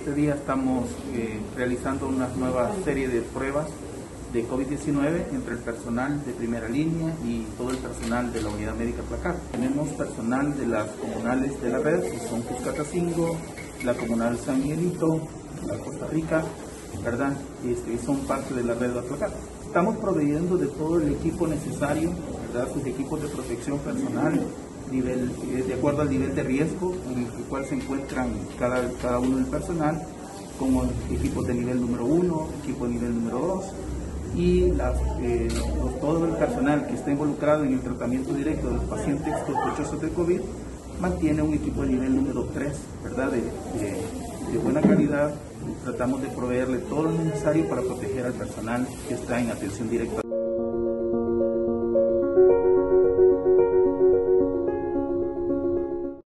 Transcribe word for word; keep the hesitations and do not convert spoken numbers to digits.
este día estamos eh, realizando una nueva serie de pruebas de COVID diecinueve entre el personal de primera línea y todo el personal de la unidad médica Placar. Tenemos personal de las comunales de la red, que son Cuscatancingo, la comunal San Miguelito, la Costa Rica, ¿verdad? Este, son parte de la red de Placar. Estamos proveyendo de todo el equipo necesario, ¿verdad? Sus equipos de protección personal, nivel, de acuerdo al nivel de riesgo en el cual se encuentran cada, cada uno del personal, como equipos de nivel número uno, equipo de nivel número dos, y las, eh, los, todo el personal que está involucrado en el tratamiento directo de los pacientes sospechosos de COVID mantiene un equipo de nivel número tres, ¿verdad? De, de, de buena calidad. Tratamos de proveerle todo lo necesario para proteger al personal que está en atención directa.